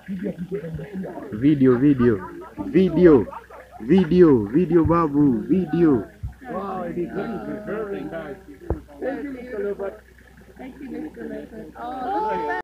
Video babu, video. Wow, it is very nice. Thank you, Mr. Lopez. Oh, look at that.